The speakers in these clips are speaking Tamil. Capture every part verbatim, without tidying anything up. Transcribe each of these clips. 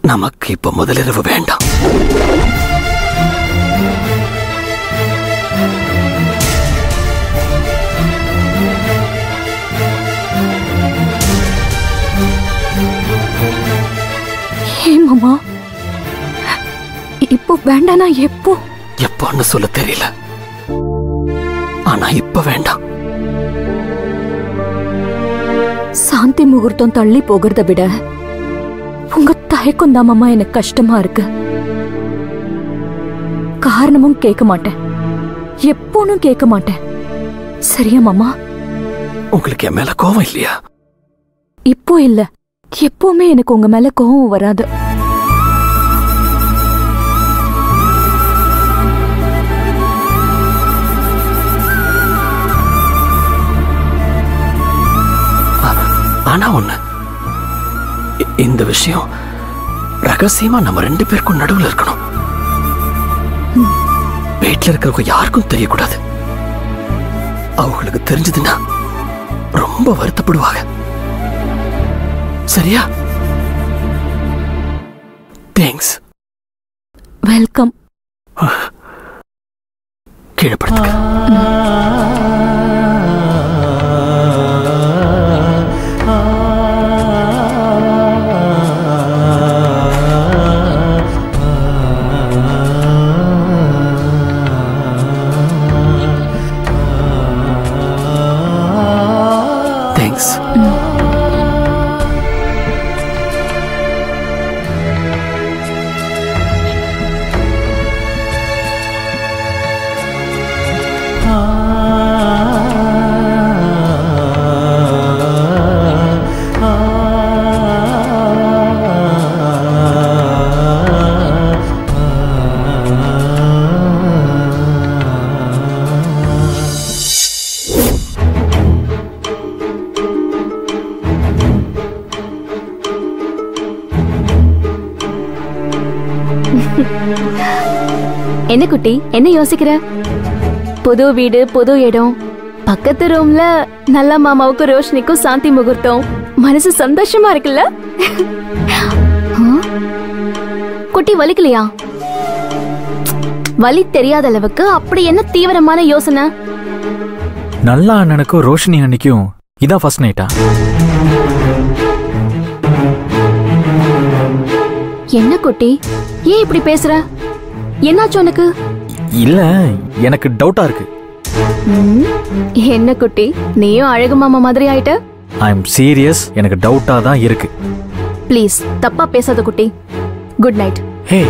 நமக்கு இப்ப முதலிரவு வேண்டாம். ஏன் மாமா இப்போ வேண்டானா எப்போ? எப்போன்னு சொல்ல தெரியல. ஆனா இப்ப வேண்டாம். சாந்தி முகூர்த்தம் தள்ளி போகிறத விட உங்க தயக்கம் தான் மாமா எனக்கு கஷ்டமா இருக்கு. காரணமும் கேட்க மாட்டேன், எப்போனும் கேட்க மாட்டேன். சரியா மாமா? உங்களுக்கு என் மேல கோவம் இல்லையா? இப்போ இல்ல, எப்பவுமே எனக்கு உங்க மேல கோவம் வராது. ஆனா ஒண்ணு, இந்த விஷயம் ரகசியமா நம்ம ரெண்டு பேருக்கும் நடுவில் இருக்கணும். வீட்டுல இருக்கிறவங்க யாருக்கும் தெரியக்கூடாது. அவங்களுக்கு தெரிஞ்சதுன்னா ரொம்ப வருத்தப்படுவாங்க. சரியா? தேங்க்ஸ். வெல்கம். கீழே படுத்துக்க. தேங்க்ஸ். என்ன குட்டி, என்ன யோசிக்கிற? புது வீடு, புது இடம், பக்கத்து ரூம்ல நல்ல மாமாவுக்கு ரோஷினிக்கும் சாந்தி முகூர்த்தம். மனசு சந்தோஷமா இருக்குல்ல? குட்டி வலிக்கலையா? வலி தெரியாத அளவுக்கு அப்படி என்ன தீவிரமான யோசனை? நல்லா அண்ணனுக்கும் ரோஷினி அன்னைக்கும் இதான் ஃபர்ஸ்ட் நைட்டா? என்ன குட்டி, ஏன் இப்படி பேசுற? என்னாச்சு உனக்கு? இல்ல, எனக்கு டவுட்டா இருக்கு. என்ன குட்டி, நீயும் அழகு மாமா மாதிரி ஆயிட்ட? ஐ எம் சீரியஸ், எனக்கு டவுட்டா தான் இருக்கு. ப்ளீஸ் தப்பா பேசாத குட்டி. Good night. ஹே,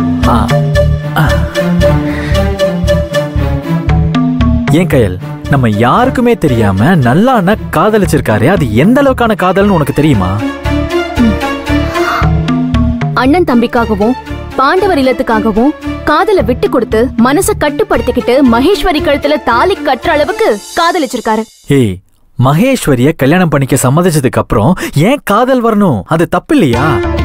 ஏன் கயல், நம்ம யாருக்குமே தெரியாம நல்லா அண்ணா காதலிச்சிருக்காரு. அது எந்த அளவுக்கான காதல்னு உனக்கு தெரியுமா? அண்ணன் தம்பிக்காகவும் பாண்டவர் இல்லத்துக்காகவும் காதலை விட்டு கொடுத்து மனச கட்டுப்படுத்திக்கிட்டு மகேஸ்வரி கழுத்துல தாலி கட்டுற அளவுக்கு காதலிச்சிருக்காரு. ஏய், மகேஸ்வரிய கல்யாணம் பண்ணிக்க சம்மதிச்சதுக்கு அப்புறம் ஏன் காதல் வரணும்? அது தப்பு இல்லையா?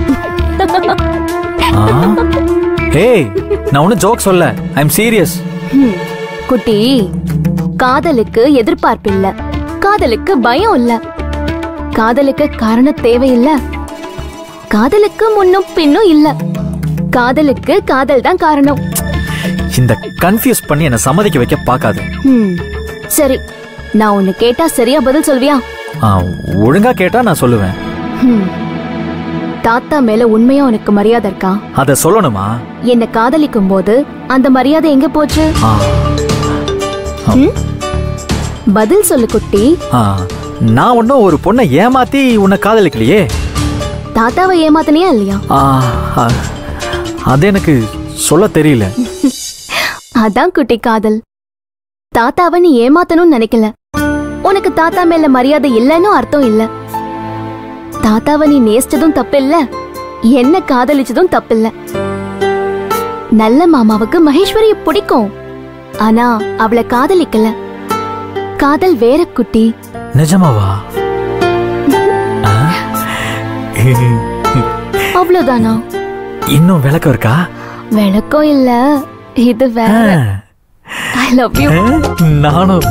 ஏய், நான் ஒன்னும் ஜோக் சொல்ல, ஐ எம் சீரியஸ். குட்டி, காதலுக்கு எதிர்பார்ப்பு இல்ல, காதலுக்கு பயம் இல்ல, காதலுக்கு காரணம் தேவையில்ல, காதலுக்கு முன்னும் பின்னும் இல்ல, காதலுக்கு காதல் தான் காரணம். இந்த கன்ஃபியூஸ் பண்ணி என்ன சம்மதிக்க வைக்க பாக்காது. சரி, நான் உன்னை கேட்டா சரியா பதில் சொல்வியா? ஒழுங்கா கேட்டா நான் சொல்லுவேன். தாத்தா மேல உண்மையா உனக்கு மரியாதை இருக்கா? அத சொல்லணுமா? என்ன காதலிக்கும் போது அந்த மரியாதை எங்க போச்சு? பதில் சொல்லு குட்டி. நான் ஒன்னும் ஒரு பொண்ணை ஏமாத்தி உன்னை காதலிக்கலையே. தாத்தாவை ஏமாத்தனியா இல்லையா? அது எனக்கு சொல்ல தெரியல. அதான் குட்டி காதல். தாத்தாவை நீ ஏமாத்தணும்னு நினைக்கல. உனக்கு தாத்தா மேல மரியாதை இல்லன்னு அர்த்தம் இல்ல. தாத்தாவை நீ நேசிச்சதும் தப்பில்ல, என்ன காதலிச்சதும் தப்பில்ல. நல்ல மாமாவுக்கு மகேஸ்வரிய பிடிக்கும், ஆனா அவளை காதலிக்கல. காதல் வேற குட்டி. நிஜமாவா? அவ்வளவுதானா? இன்னும் விளக்கம் இருக்கா? விளக்கம் இல்ல, இது வேற. I love you. நானும்.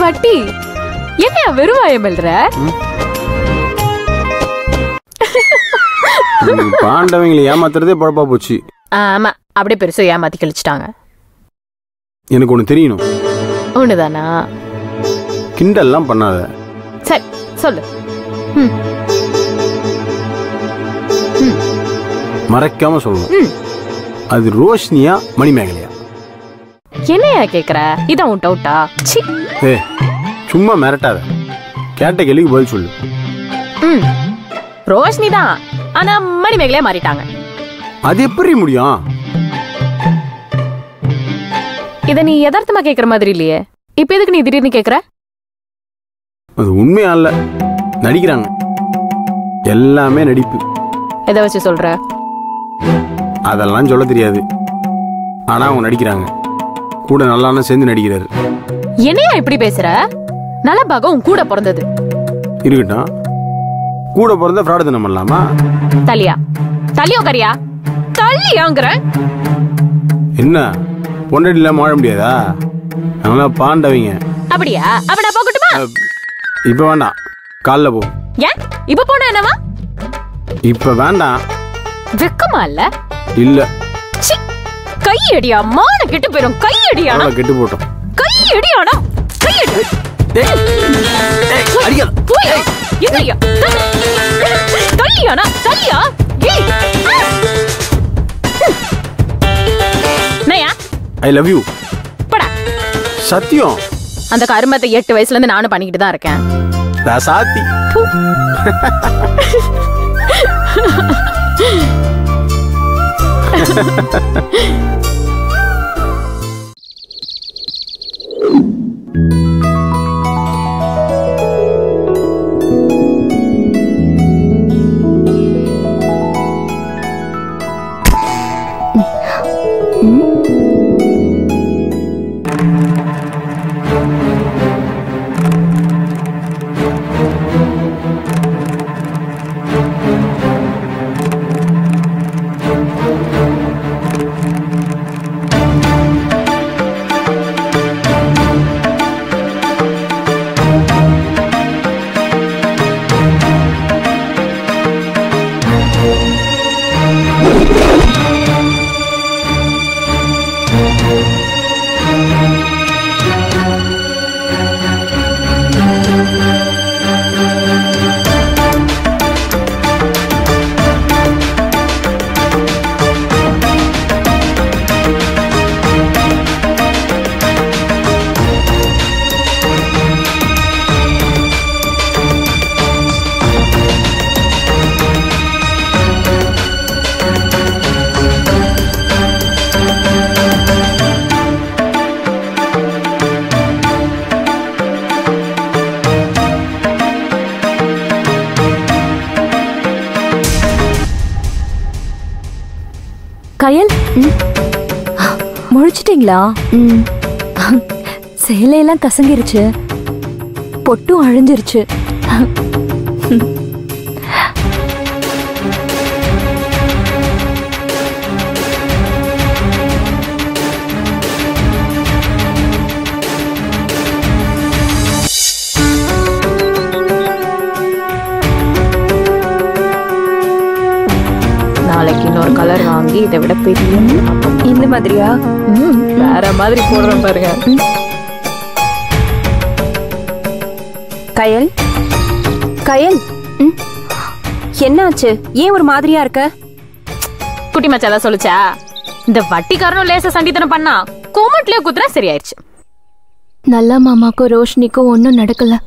வட்டி என்ன வெறுவாயம் எழுற? பாண்டவங்களை ஏமாத்துறதே பொழப்பா போச்சு. ஆமா, அப்படியே பெருசா ஏமாத்தி கழிச்சிட்டாங்க. எனக்கு ஒண்ணு தெரியணும். ஒண்ணுதானா? கிண்டல்லாம் பண்ணாத. சரி சொல்லு. மறைக்காம சொல்லணும். அது ரோஷினியா மணிமேகலையா? என்னையா கேக்குற? இதான் உன் டவுட்டா? ஏ சும்மா மிரட்டாத. கேட்ட கேள்விக்கு பதில் சொல்லு. ம் ரோஷினி தான், ஆனா மணிமேகலையா மாறிட்டாங்க. அது எப்படி முடியும்? இத நீ யதார்த்தமா கேக்குற மாதிரி இல்லையே. இப்ப எதுக்கு நீ திடீர்னு கேக்குற? அது உண்மையா இல்ல, நடிக்கிறாங்க. எல்லாமே நடிப்பு. எதை வச்சு சொல்ற? அதெல்லாம் சொல்ல தெரியாது. ஆனா அவங்க நடிக்கிறாங்க. கூட நல்லான சேர்ந்து நடிக்கிறாரு. என்னையா இப்படி பேசுற? நல்ல பாகம் உன் கூட பிறந்தது. இருக்கட்டும், கூட பிறந்த ஃப்ராட் தான பண்ணலாமா? தலியா தலியோ கரியா தலியாங்கற என்ன பொண்டாட்டி இல்லாம வாழ முடியாதா? நல்லா பாண்டவங்க. அப்படியா? அப்ப நான் போகட்டுமா? இப்ப வேண்டாம், காலைல போ. ஏன் இப்ப போனா என்னவா? இப்ப வேண்டாம். வெக்கமா இல்ல? இல்ல. கையடியா, மான கெட்டு போயிரும். கையடியானா? கெட்டு போட்டோம். கையடியானா? கையடி. டேய் டேய் அடியா. போய் என்னையா? தலியானா? தலியா? ஏய். நயா? I love you. படா. சத்தியம். அந்த கருமத்தை எட்டு வயசுல இருந்து நானும் பண்ணிக்கிட்டு தான் இருக்கேன். ராசாத்தி. கயல், முழிச்சிட்டீங்களா? சேலையெல்லாம் கசங்கிருச்சு, பொட்டும் அழிஞ்சிருச்சு. நாளைக்கு இன்னொரு கலர் வாங்கி இதை விட பெரிய இந்த மாதிரியா? வேற மாதிரி போடுறோம் பாருங்க. கயல், கயல், என்னாச்சு? ஏன் ஒரு மாதிரியா இருக்க? குட்டி மச்சாதான் சொல்லுச்சா, இந்த வட்டிக்காரனும் லேச சண்டித்தனம் பண்ணா கோமட்லயே குத்துறா சரியாயிருச்சு. நல்ல மாமாக்கும் ரோஷினிக்கும் ஒன்னும் நடக்கல.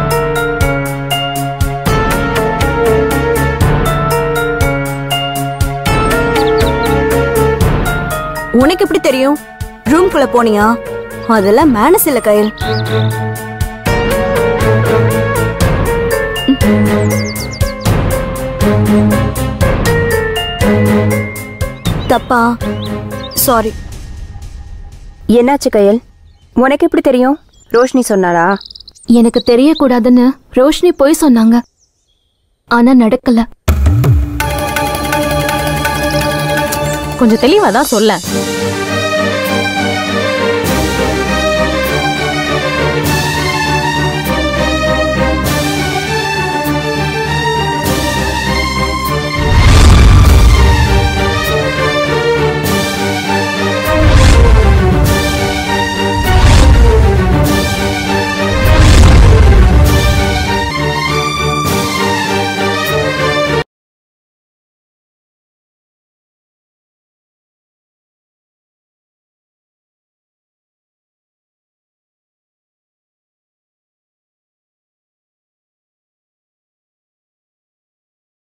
உனக்கு எப்படி தெரியும்? ரூம் குள்ள போனியா? அதெல்லாம் மேனஸ் இல்ல கயல். தப்பா? சாரி. என்னாச்சு கயல்? உனக்கு எப்படி தெரியும்? ரோஷினி சொன்னாரா? எனக்கு தெரியக்கூடாதுன்னு ரோஷினி போய் சொன்னாங்க, ஆனா நடக்கல. கொஞ்சம் தெளிவாதான் சொல்ல.